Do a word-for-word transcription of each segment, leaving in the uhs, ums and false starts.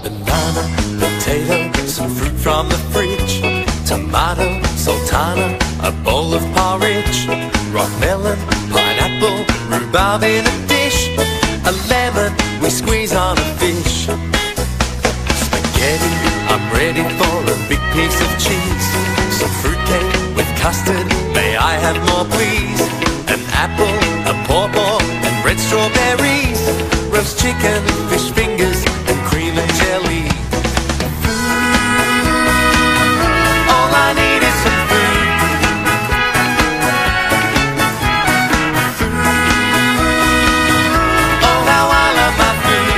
Banana, potato, some fruit from the fridge, tomato, sultana, a bowl of porridge, rock melon, pineapple, rhubarb in a dish, a lemon we squeeze on a fish. Spaghetti, I'm ready for a big piece of cheese, some fruitcake with custard, may I have more please? An apple, a pawpaw, and red strawberries, roast chicken, fish fingers, and cream and jelly. All I need is some food. Oh, how I love my food.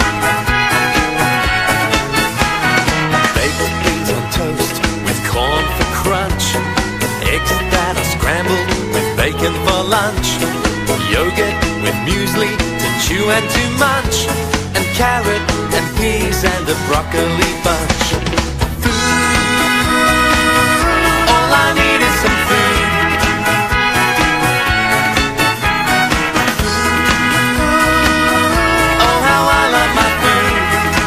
Baked beans on toast with corn for crunch, eggs that are scrambled with bacon for lunch, yogurt with muesli to chew and to munch, and carrot and peas and a broccoli bunch. All I need is some food. Oh, how I love my food.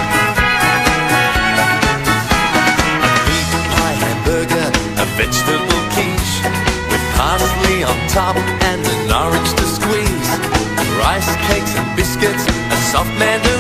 A meat pie hamburger, a vegetable quiche with parsley on top and an orange to squeeze, rice cakes and biscuits, a soft mandarin